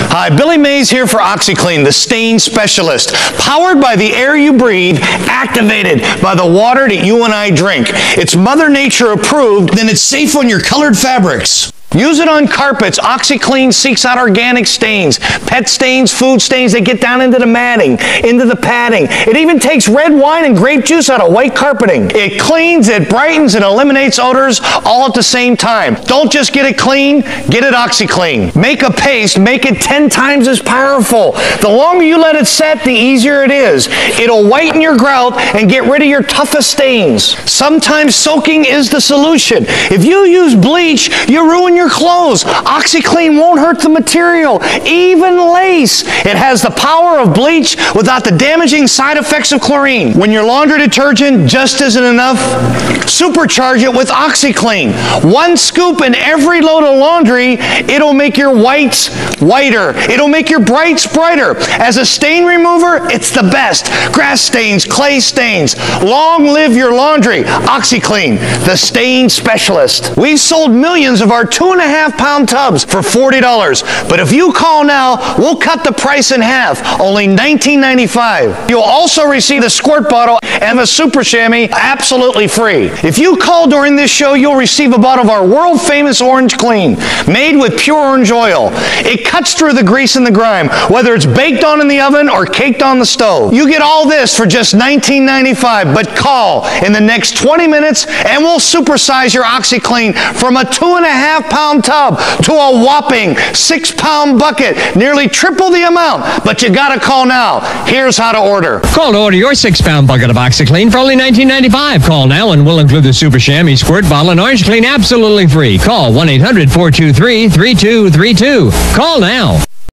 Hi, Billy Mays here for Oxiclean, the stain specialist. Powered by the air you breathe, activated by the water that you and I drink. It's Mother Nature approved, then it's safe on your colored fabrics. Use it on carpets. Oxiclean seeks out organic stains, pet stains, food stains that get down into the matting, into the padding. It even takes red wine and grape juice out of white carpeting. It cleans, it brightens, and eliminates odors all at the same time. Don't just get it clean, get it Oxiclean. Make a paste, make it 10 times as powerful. The longer you let it set, the easier it is. It'll whiten your grout and get rid of your toughest stains. Sometimes soaking is the solution. If you use bleach, you ruin your clothes. Oxiclean won't hurt the material, even lace. It has the power of bleach without the damaging side effects of chlorine. When your laundry detergent just isn't enough, supercharge it with Oxiclean. 1 scoop in every load of laundry, it'll make your whites whiter. It'll make your brights brighter. As a stain remover, it's the best. Grass stains, clay stains. Long live your laundry. Oxiclean, the stain specialist. We've sold millions of our 2.5-pound tubs for $40. But if you call now, we'll cut the price in half, only $19.95. You'll also receive the squirt bottle and a super chamois absolutely free. If you call during this show, you'll receive a bottle of our world-famous Orange Clean, made with pure orange oil. It cuts through the grease and the grime, whether it's baked on in the oven or caked on the stove. You get all this for just $19.95, but call in the next 20 minutes and we'll supersize your Oxiclean from a 2.5-pound tub to a whopping 6-pound bucket, nearly triple the amount. But you gotta call now. Here's how to order. Call to order your 6-pound bucket of Oxiclean for only $19.95. Call now and we'll include the super chamois squirt bottle and Orange Clean absolutely free. Call 1-800-423-3232. Call now.